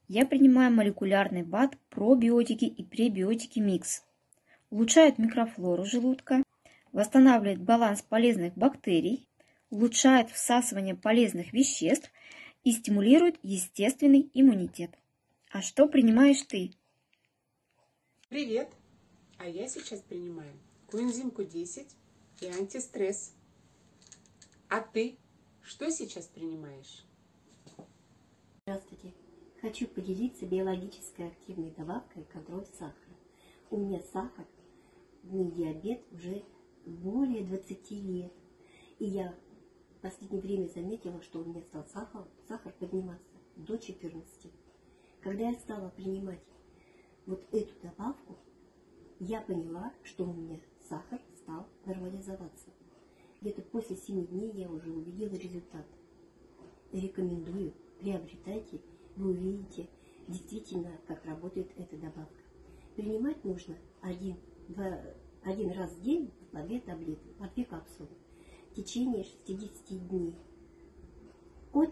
Я принимаю молекулярный БАД пробиотики и пребиотики микс. Улучшают микрофлору желудка, восстанавливает баланс полезных бактерий, улучшает всасывание полезных веществ и стимулирует естественный иммунитет. А что принимаешь ты? Привет! А я сейчас принимаю коэнзим Q10 и антистресс. А ты что сейчас принимаешь? Здравствуйте! Хочу поделиться биологической активной добавкой контроль сахара. У меня сахар, не диабет уже более 20 лет. И я в последнее время заметила, что у меня стал сахар подниматься до 14. Когда я стала принимать вот эту добавку, я поняла, что у меня сахар стал нормализоваться. Где-то после 7 дней я уже увидела результат. Рекомендую, приобретайте, вы увидите действительно, как работает эта добавка. Принимать нужно один раз в день по 2 таблетки, по 2 капсулы в течение 60 дней. Код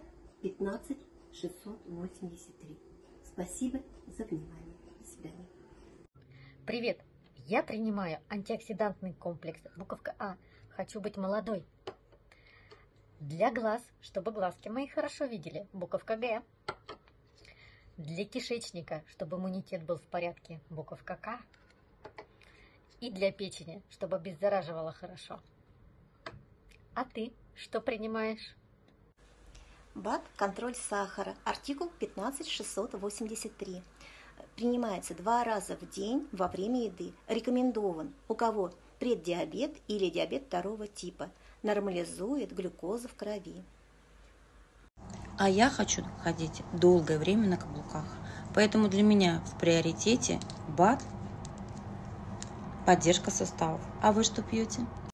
15683. Спасибо за внимание. До свидания. Привет! Я принимаю антиоксидантный комплекс буковка А. Хочу быть молодой. Для глаз, чтобы глазки мои хорошо видели, буковка Г. Для кишечника, чтобы иммунитет был в порядке, буковка К. И для печени, чтобы обеззараживало хорошо. А ты что принимаешь? БАД «Контроль сахара», артикул 15683. Принимается 2 раза в день во время еды. Рекомендован у кого преддиабет или диабет 2 типа. Нормализует глюкозу в крови. А я хочу ходить долгое время на каблуках. Поэтому для меня в приоритете БАД, поддержка суставов. А вы что пьете?